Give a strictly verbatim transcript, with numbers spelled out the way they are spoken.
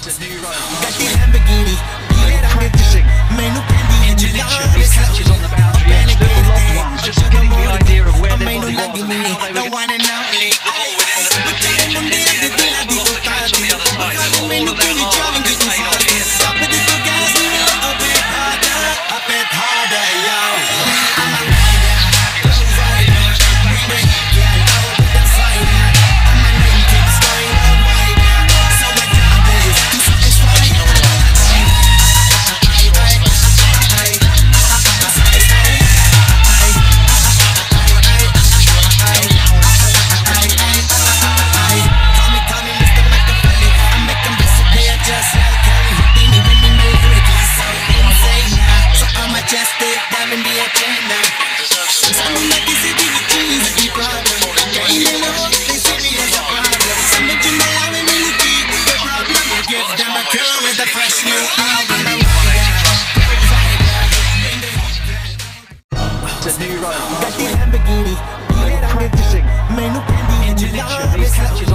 It's a new road. Gatti Lamborghini, Practicing interdiction, these catches on the boundary edge, little long ones, just getting the idea of where their body was and how they were getting the ball within the middle of the edge, and then they had lots of catch on the other side. So all of their hard work has paid off here. It's a new road. Practicing interdiction, these catches